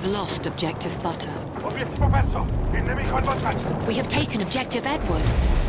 have lost Objective Butter. Obiettivo perso! Il nemico al voltante! We have taken Objective Edward.